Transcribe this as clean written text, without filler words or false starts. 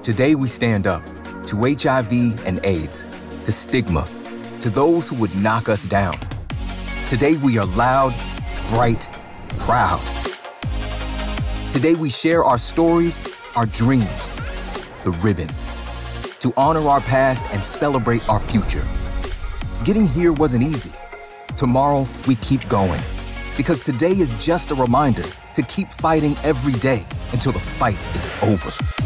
Today we stand up to HIV and AIDS, to stigma, to those who would knock us down. Today we are loud, bright, proud. Today we share our stories, our dreams, the ribbon, to honor our past and celebrate our future. Getting here wasn't easy. Tomorrow we keep going, because today is just a reminder to keep fighting every day until the fight is over.